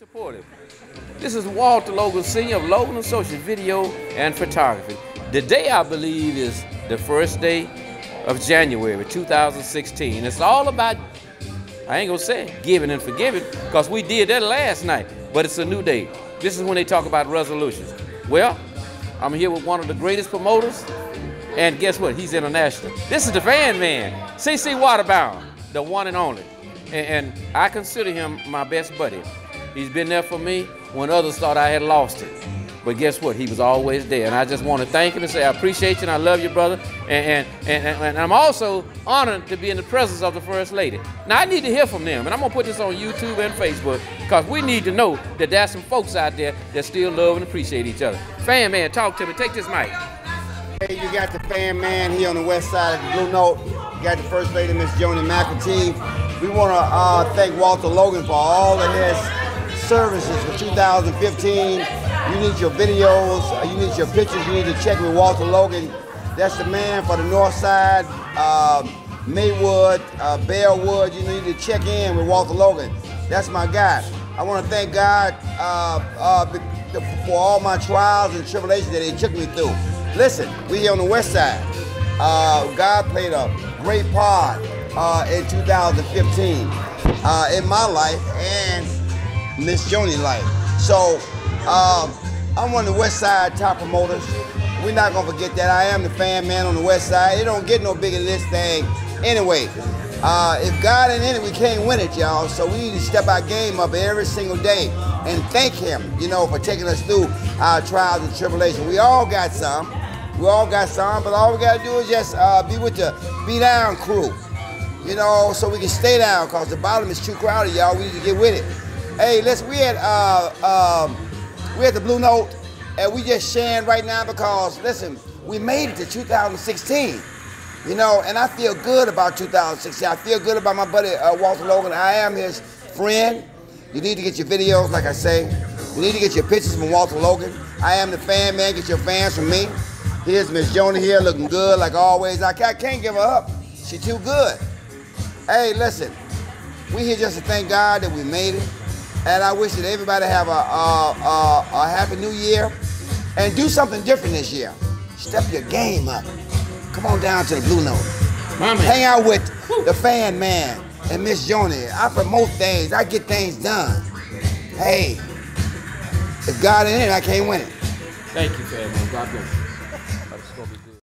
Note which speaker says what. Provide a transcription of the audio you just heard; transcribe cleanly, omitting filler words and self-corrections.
Speaker 1: Supportive. This is Walter Logan Sr. of Logan Associates Video and Photography. Today, I believe, is the first day of January 2016. It's all about, I ain't gonna say giving and forgiving, because we did that last night, but it's a new day. This is when they talk about resolutions. Well, I'm here with one of the greatest promoters, and guess what? He's international. This is the Fan Man, CC Waterbound, the one and only. And I consider him my best buddy. He's been there for me when others thought I had lost it. But guess what? He was always there. And I just want to thank him and say I appreciate you and I love you, brother. And I'm also honored to be in the presence of the First Lady. Now, I need to hear from them. And I'm going to put this on YouTube and Facebook because we need to know that there's some folks out there that still love and appreciate each other. Fan Man, talk to me. Take this mic.
Speaker 2: Hey, you got the Fan Man here on the west side of the Blue Note. You got the First Lady, Miss Joni McAtee. We want to thank Walter Logan for all of his services for 2015. You need your videos, you need your pictures, you need to check with Walter Logan. That's the man for the north side, Maywood, Bearwood. You need to check in with Walter Logan. That's my guy. I want to thank God for all my trials and tribulations that he took me through. Listen, we here on the west side. God played a great part in 2015 in my life and Miss Joni's life. So I'm one of the West Side top promoters. We're not gonna forget that. I am the Fan Man on the West Side. It don't get no bigger than this thing. Anyway, if God ain't in it, we can't win it, y'all. So we need to step our game up every single day and thank him, you know, for taking us through our trials and tribulations. We all got some. We all got some, but all we gotta do is just be with the Be Down crew, you know, so we can stay down, cause the bottom is too crowded, y'all. We need to get with it. Hey, listen, we at the Blue Note, and we just sharing right now because, listen, we made it to 2016, you know, and I feel good about 2016. I feel good about my buddy Walter Logan. I am his friend. You need to get your videos, like I say. You need to get your pictures from Walter Logan. I am the Fan Man. Get your fans from me. Here's Miss Joni here, looking good like always. I can't give her up. She too good. Hey, listen, we here just to thank God that we made it. And I wish that everybody have a happy new year and do something different this year. Step your game up. Come on down to the Blue Note. Hang out with the Fan Man and Miss Joni. I promote things. I get things done. Hey, if God ain't in it, I can't win it.
Speaker 1: Thank you, Fan Man. God bless you.